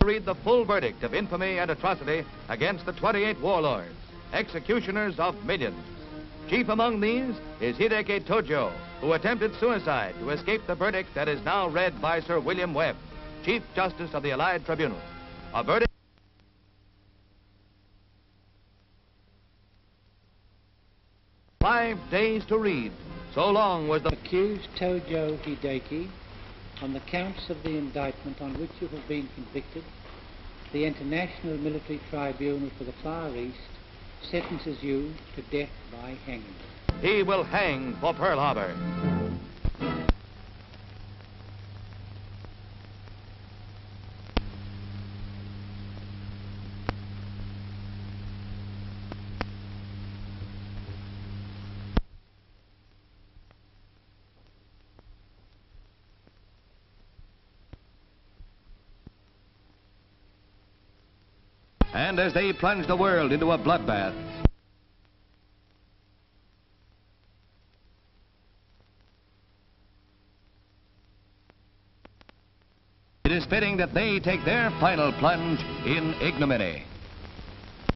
read the full verdict of infamy and atrocity against the 28 warlords, executioners of millions. Chief among these is Hideki Tojo, who attempted suicide to escape the verdict that is now read by Sir William Webb, Chief Justice of the Allied Tribunal. A verdict 5 days to read. So long was the accused Tojo Hideki, on the counts of the indictment on which you have been convicted, the International Military Tribunal for the Far East sentences you to death by hanging. He will hang for Pearl Harbor. And as they plunge the world into a bloodbath, it is fitting that they take their final plunge in ignominy.